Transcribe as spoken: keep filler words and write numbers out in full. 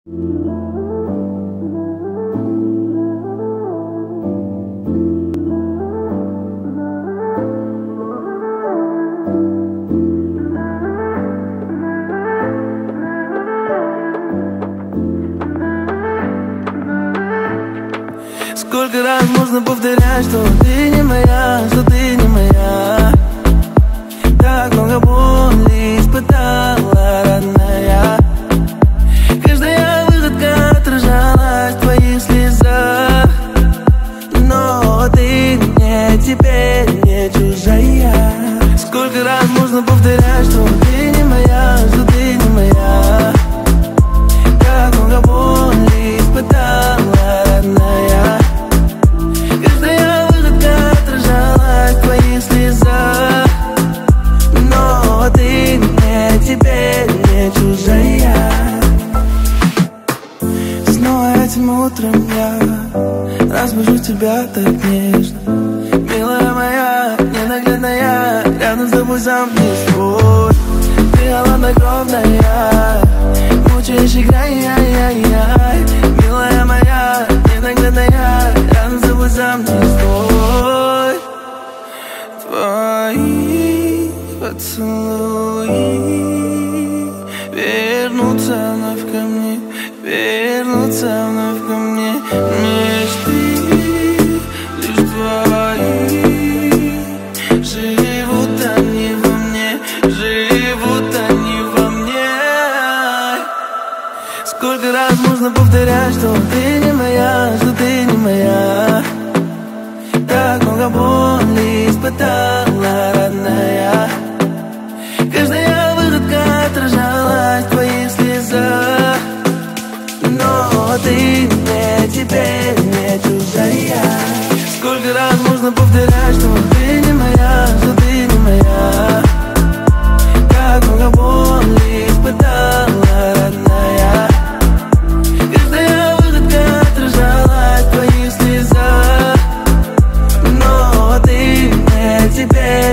Сколько раз можно повторять, что ты не моя, что ты не моя. Так много боли испытала, родная. Каждая выходка отражалась в твоих слезах. Но ты мне теперь не чужая. Сколько раз можно повторять, что ты не моя, что ты не моя. Так много боли испытала, родная. Каждая выходка отражалась в твоих слезах. Но ты мне теперь не чужая. Снова этим утром я разбужу тебя так нежно. Милая моя, ненаглядная, рядом с тобой замкни свой. Ты холоднокровная, мучаешь играй, яй-яй-яй. Милая моя, ненаглядная, рядом с тобой замкни свой. Твои поцелуи вернутся вновь ко мне, вернутся вновь ко мне. Мечты лишь твои, живут они во мне, живут они во мне. Сколько раз можно повторять, что ты не моя, что ты не моя. Так много боли испытала, родная. Каждая выходка отражалась в твоих слезах. Но ты мне теперь не чужая. Сколько раз можно повторять, что ты не моя, что ты не моя. Так много боли испытала, родная. Каждая выходка отражалась в твоих слезах. Но ты мне теперь